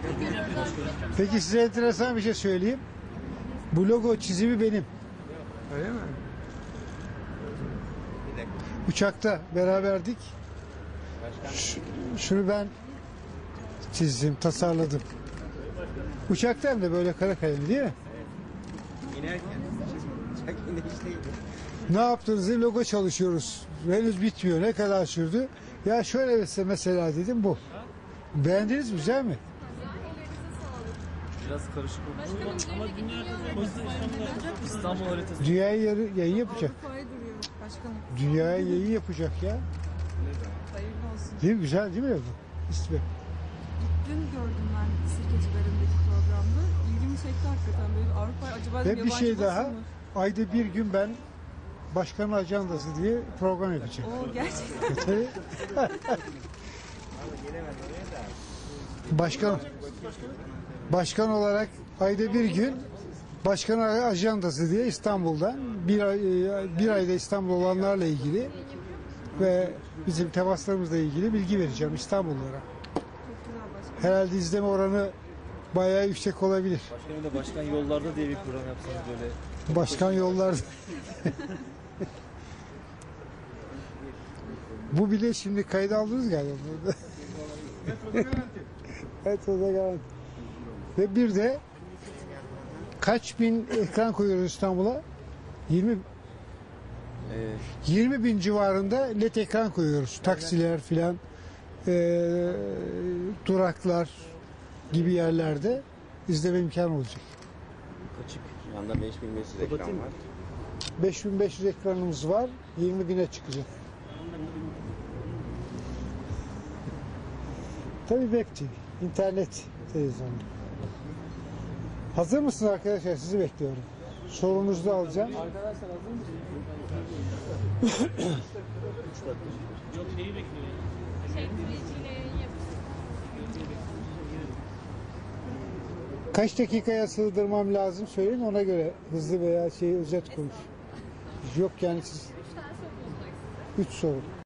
Peki size enteresan bir şey söyleyeyim. Bu logo çizimi benim. Öyle mi? Uçakta beraberdik. Şunu ben çizdim, tasarladım. Uçakta hem de böyle kara kalem değil mi? İnerken. Uçak inişteydi. Ne yaptınız diye logo çalışıyoruz. Henüz bitmiyor. Ne kadar sürdü? Ya şöyle mesela dedim bu. Beğendiniz mi? Güzel mi? Biraz karışık oldu. Ama İstanbul haritası. Dünyaya yayın yapacak. Avrupa'ya duruyor başkanım. Dünyaya yayın yapacak ya. Hayırlı olsun. Değil mi? Güzel değil mi bu? İsmi. Dün gördüm ben Sirkeciler'indeki programda. İlgimi çekti hakikaten. Böyle Avrupa acaba Ve bir yabancı şey basın daha. mı? Ayda bir gün ben başkanın ajandası diye program yapacağım. Oo gerçekten. Tabii. Başkan olarak ayda bir gün başkan ajandası diye İstanbul'dan bir ayda İstanbul olanlarla ilgili ve bizim temaslarımızla ilgili bilgi vereceğim İstanbullulara. Çok güzel başkanım. Herhalde izleme oranı bayağı yüksek olabilir. Başkanım da başkan yollarda diye bir program yapsanız böyle. Başkan yollar. Bu bile şimdi kayda aldınız galiba burada. Evet, o da garanti. Ve bir de kaç bin ekran koyuyoruz İstanbul'a? 20 bin civarında led ekran koyuyoruz. Taksiler filan, duraklar gibi yerlerde izleme imkanı olacak. Kaçık. Şu anda 5500 ekran var. 5500 ekranımız var. 20 bine çıkacak. Tabii Web TV, internet televizyonu. Hazır mısınız arkadaşlar? Sizi bekliyorum. Sorunuzu da alacağım. Arkadaşlar hazır mısınız? Yok şeyi bekliyorum. Kaç dakikaya sığdırmam lazım söyleyin, ona göre hızlı veya özet konuş. Yok yani siz 3 soru.